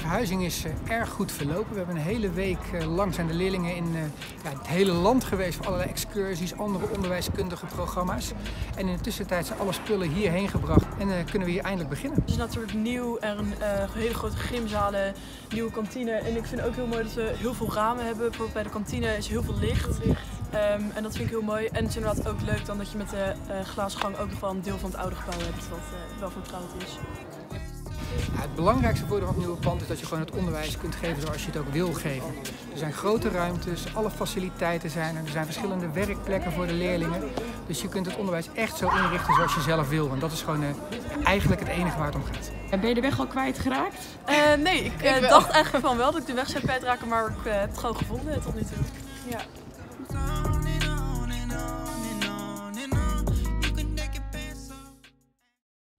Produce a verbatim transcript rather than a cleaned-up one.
verhuizing is uh, erg goed verlopen. We hebben een hele week uh, lang zijn de leerlingen in uh, ja, het hele land geweest voor allerlei excursies, andere onderwijskundige programma's. En in de tussentijd zijn alle spullen hierheen gebracht en uh, kunnen we hier eindelijk beginnen. Het is natuurlijk nieuw, er een uh, hele grote gymzalen, nieuwe kantine. En ik vind ook heel mooi dat we heel veel ramen hebben. Bijvoorbeeld bij de kantine is heel veel licht. Um, en dat vind ik heel mooi. En het is inderdaad ook leuk dan dat je met de uh, glazen gang ook nog wel een deel van het oude gebouw hebt, wat uh, wel vertrouwd is. Ja, het belangrijkste voordeel van het nieuwe pand is dat je gewoon het onderwijs kunt geven zoals je het ook wil geven. Er zijn grote ruimtes, alle faciliteiten zijn er, er zijn verschillende werkplekken voor de leerlingen. Dus je kunt het onderwijs echt zo inrichten zoals je zelf wil. En dat is gewoon uh, eigenlijk het enige waar het om gaat. Ben je de weg al kwijtgeraakt? Uh, nee, ik uh, dacht eigenlijk van wel dat ik de weg zou kwijtraken, maar ik uh, heb het gewoon gevonden tot nu toe. Ja.